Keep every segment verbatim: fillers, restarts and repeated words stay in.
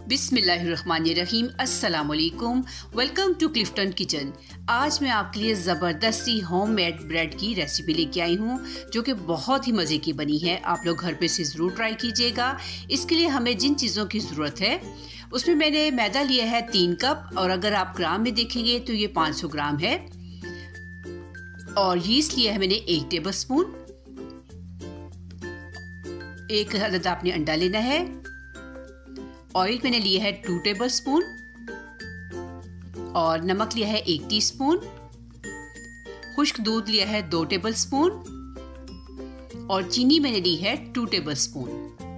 बिस्मिल्लाहिर्रहमानिर्रहीम। अस्सलाम वालेकुम। Welcome to Clifton kitchen. आज मैं आपके लिए ज़बरदस्त सी होममेड ब्रेड की रेसिपी लेके आई हूँ जो कि बहुत ही मज़े की बनी है। आप लोग घर पे से ज़रूर ट्राई कीजिएगा। इसके लिए हमें जिन चीज़ों की ज़रूरत है उसमें मैंने मैदा लिया है तीन कप, और अगर आप ग्राम में देखेंगे तो ये पाँच सौ ग्राम है। और यीस्ट लिया है मैंने एक टेबल स्पून। एक अदद आपने अंडा लेना है। ऑयल मैंने लिया है टू टेबल स्पून, और नमक लिया है एक टीस्पून। खुश्क दूध लिया है दो टेबल स्पून, और चीनी मैंने ली है टू टेबल स्पून।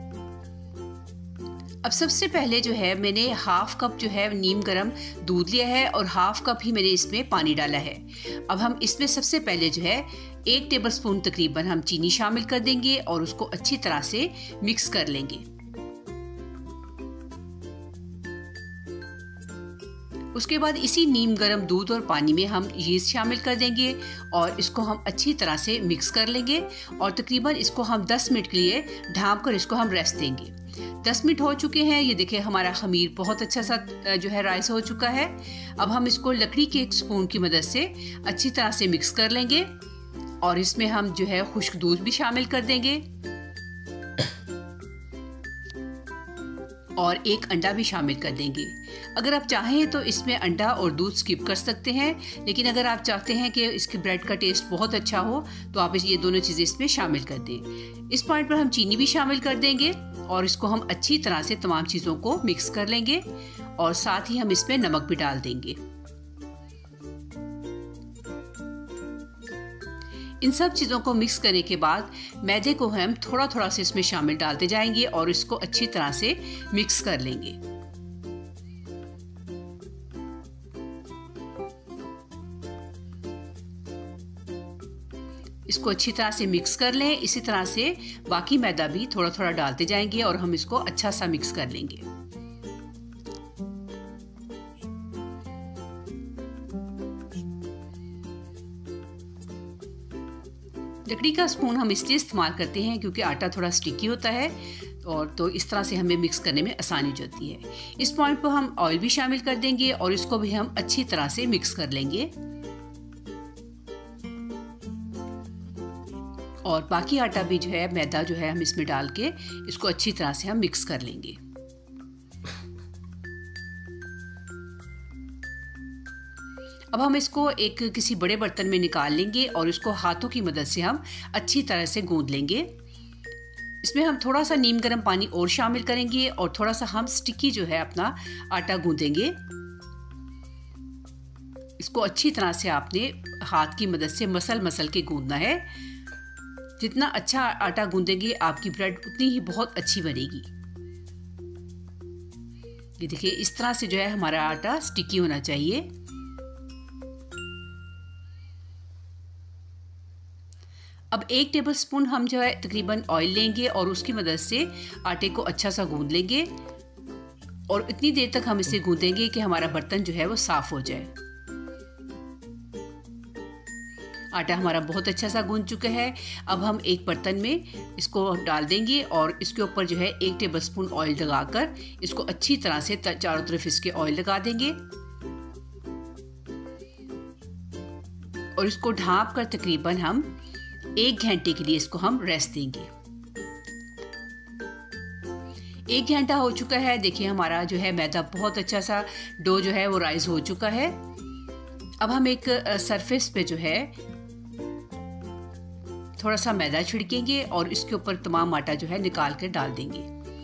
अब सबसे पहले जो है मैंने हाफ कप जो है नीम गरम दूध लिया है, और हाफ कप ही मैंने इसमें पानी डाला है। अब हम इसमें सबसे पहले जो है एक टेबल स्पून तकरीबन हम चीनी शामिल कर देंगे और उसको अच्छी तरह से मिक्स कर लेंगे। उसके बाद इसी नीम गरम दूध और पानी में हम यीस्ट शामिल कर देंगे और इसको हम अच्छी तरह से मिक्स कर लेंगे, और तकरीबन इसको हम दस मिनट के लिए ढाँप कर इसको हम रेस्ट देंगे। दस मिनट हो चुके हैं। ये देखिए हमारा खमीर बहुत अच्छा सा जो है राइस हो चुका है। अब हम इसको लकड़ी के एक स्पून की मदद से अच्छी तरह से मिक्स कर लेंगे, और इसमें हम जो है खुश्क दूध भी शामिल कर देंगे और एक अंडा भी शामिल कर देंगे। अगर आप चाहें तो इसमें अंडा और दूध स्किप कर सकते हैं, लेकिन अगर आप चाहते हैं कि इसके ब्रेड का टेस्ट बहुत अच्छा हो तो आप ये दोनों चीज़ें इसमें शामिल कर दें। इस पॉइंट पर हम चीनी भी शामिल कर देंगे और इसको हम अच्छी तरह से तमाम चीज़ों को मिक्स कर लेंगे, और साथ ही हम इसमें नमक भी डाल देंगे। इन सब चीज़ों को मिक्स करने के बाद मैदे को हम थोड़ा थोड़ा से इसमें शामिल डालते जाएंगे और इसको अच्छी तरह से मिक्स कर लेंगे। इसको अच्छी तरह से मिक्स कर लें। इसी तरह से बाकी मैदा भी थोड़ा थोड़ा डालते जाएंगे और हम इसको अच्छा सा मिक्स कर लेंगे। लकड़ी का स्पून हम इसलिए इस्तेमाल करते हैं क्योंकि आटा थोड़ा स्टिकी होता है, और तो इस तरह से हमें मिक्स करने में आसानी हो जाती है। इस पॉइंट पर हम ऑयल भी शामिल कर देंगे और इसको भी हम अच्छी तरह से मिक्स कर लेंगे, और बाकी आटा भी जो है मैदा जो है हम इसमें डाल के इसको अच्छी तरह से हम मिक्स कर लेंगे। अब हम इसको एक किसी बड़े बर्तन में निकाल लेंगे और इसको हाथों की मदद से हम अच्छी तरह से गूंद लेंगे। इसमें हम थोड़ा सा नीम गर्म पानी और शामिल करेंगे और थोड़ा सा हम स्टिकी जो है अपना आटा गूंदेंगे। इसको अच्छी तरह से आपने हाथ की मदद से मसल मसल के गूंदना है। जितना अच्छा आटा गूंदेंगे आपकी ब्रेड उतनी ही बहुत अच्छी बनेगी। ये देखिए इस तरह से जो है हमारा आटा स्टिकी होना चाहिए। अब एक टेबलस्पून हम जो है तकरीबन ऑयल लेंगे और उसकी मदद से आटे को अच्छा सा गूंद लेंगे, और इतनी देर तक हम इसे गूंदेंगे कि हमारा बर्तन जो है वो साफ हो जाए। आटा हमारा बहुत अच्छा सा गूंद चुका है। अब हम एक बर्तन में इसको डाल देंगे और इसके ऊपर जो है एक टेबलस्पून ऑयल लगाकर इसको अच्छी तरह से चारों तरफ इसके ऑयल लगा देंगे, और इसको ढाँप कर तकरीबन हम एक घंटे के लिए इसको हम रेस्ट देंगे। एक घंटा हो चुका है। देखिए हमारा जो है मैदा बहुत अच्छा सा डो जो है वो राइज हो चुका है। अब हम एक सरफेस पे जो है थोड़ा सा मैदा छिड़केंगे और इसके ऊपर तमाम आटा जो है निकाल कर डाल देंगे।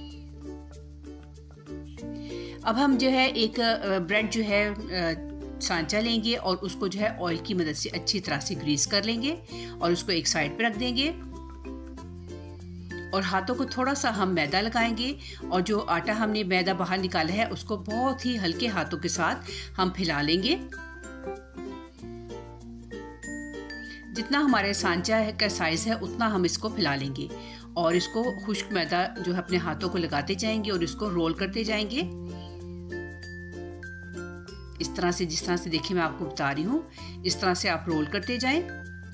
अब हम जो है एक ब्रेड जो है सांचा लेंगे और उसको जो है ऑयल की मदद से अच्छी तरह से ग्रीस कर लेंगे और उसको एक साइड पे रख देंगे, और हाथों को थोड़ा सा हम मैदा लगाएंगे, और जो आटा हमने मैदा बाहर निकाला है उसको बहुत ही हल्के हाथों के साथ हम फैला लेंगे। जितना हमारे सांचा का साइज है उतना हम इसको फैला लेंगे, और इसको खुश्क मैदा जो है अपने हाथों को लगाते जाएंगे और इसको रोल करते जाएंगे। इस तरह से, जिस तरह से देखिए मैं आपको बता रही हूँ, इस तरह से आप रोल करते जाएं,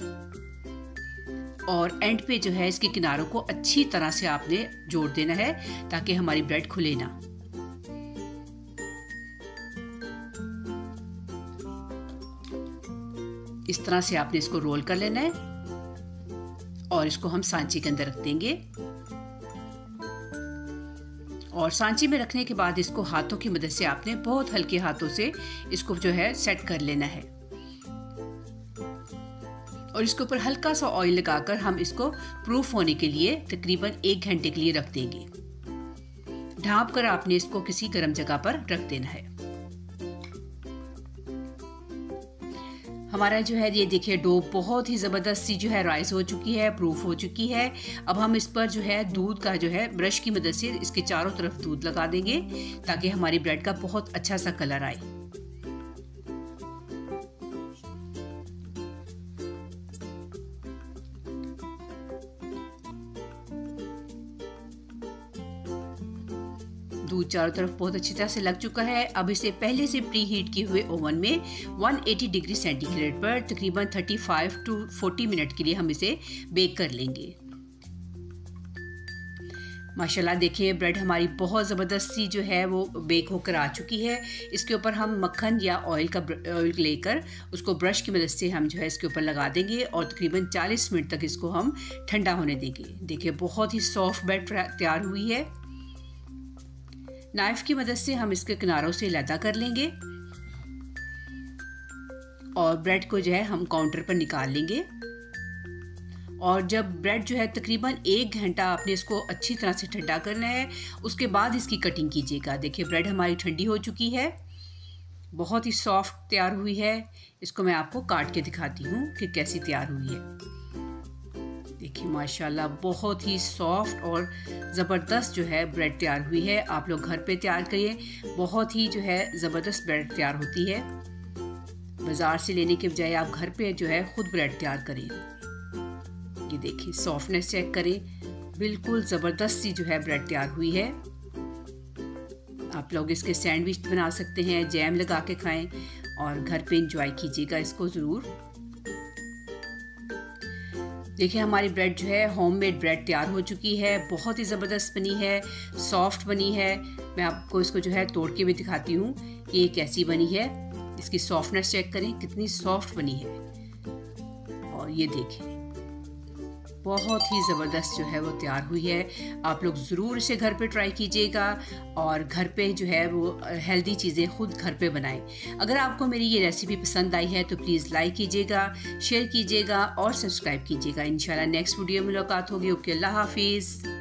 और एंड पे जो है इसके किनारों को अच्छी तरह से आपने जोड़ देना है ताकि हमारी ब्रेड खुले ना। इस तरह से आपने इसको रोल कर लेना है और इसको हम सांचे के अंदर रख देंगे। और सांचे में रखने के बाद इसको हाथों की मदद से आपने बहुत हल्के हाथों से इसको जो है सेट कर लेना है। और इसके ऊपर हल्का सा ऑयल लगाकर हम इसको प्रूफ होने के लिए तकरीबन एक घंटे के लिए रख देंगे। ढाँप कर आपने इसको किसी गर्म जगह पर रख देना है। हमारा जो है ये देखिए डो बहुत ही ज़बरदस्त सी जो है राइस हो चुकी है, प्रूफ हो चुकी है। अब हम इस पर जो है दूध का जो है ब्रश की मदद से इसके चारों तरफ दूध लगा देंगे ताकि हमारी ब्रेड का बहुत अच्छा सा कलर आए। दूध चारों तरफ बहुत अच्छी तरह से लग चुका है। अब इसे पहले से प्री हीट किए हुए ओवन में एक सौ अस्सी डिग्री सेंटीग्रेड पर तकरीबन पैंतीस टू चालीस मिनट के लिए हम इसे बेक कर लेंगे। माशाल्लाह देखिए ब्रेड हमारी बहुत ज़बरदस्त सी जो है वो बेक होकर आ चुकी है। इसके ऊपर हम मक्खन या ऑयल का ऑयल लेकर उसको ब्रश की मदद से हम जो है इसके ऊपर लगा देंगे और तकरीबन चालीस मिनट तक इसको हम ठंडा होने देंगे। देखिए बहुत ही सॉफ्ट ब्रेड तैयार हुई है। नाइफ की मदद से हम इसके किनारों से लैदा कर लेंगे और ब्रेड को जो है हम काउंटर पर निकाल लेंगे। और जब ब्रेड जो है तकरीबन एक घंटा आपने इसको अच्छी तरह से ठंडा करना है, उसके बाद इसकी कटिंग कीजिएगा। देखिए ब्रेड हमारी ठंडी हो चुकी है, बहुत ही सॉफ्ट तैयार हुई है। इसको मैं आपको काट के दिखाती हूँ कि कैसी तैयार हुई है। देखिए माशाल्लाह बहुत ही सॉफ्ट और ज़बरदस्त जो है ब्रेड तैयार हुई है। आप लोग घर पे तैयार करिए, बहुत ही जो है ज़बरदस्त ब्रेड तैयार होती है। बाज़ार से लेने के बजाय आप घर पे जो है ख़ुद ब्रेड तैयार करें। ये देखिए सॉफ्टनेस चेक करें, बिल्कुल ज़बरदस्त सी जो है ब्रेड तैयार हुई है। आप लोग इसके सैंडविच बना सकते हैं, जैम लगा के खाएं और घर पे इंजॉय कीजिएगा इसको ज़रूर। देखिए हमारी ब्रेड जो है होममेड ब्रेड तैयार हो चुकी है, बहुत ही ज़बरदस्त बनी है, सॉफ्ट बनी है। मैं आपको इसको जो है तोड़ के भी दिखाती हूँ कि ये कैसी बनी है। इसकी सॉफ्टनेस चेक करें कितनी सॉफ्ट बनी है। और ये देखिए बहुत ही ज़बरदस्त जो है वो तैयार हुई है। आप लोग ज़रूर इसे घर पे ट्राई कीजिएगा और घर पे जो है वो हेल्दी चीज़ें खुद घर पे बनाएं। अगर आपको मेरी ये रेसिपी पसंद आई है तो प्लीज़ लाइक कीजिएगा, शेयर कीजिएगा और सब्सक्राइब कीजिएगा। इंशाल्लाह नेक्स्ट वीडियो में मुलाकात होगी। ओके, अल्लाह हाफिज़।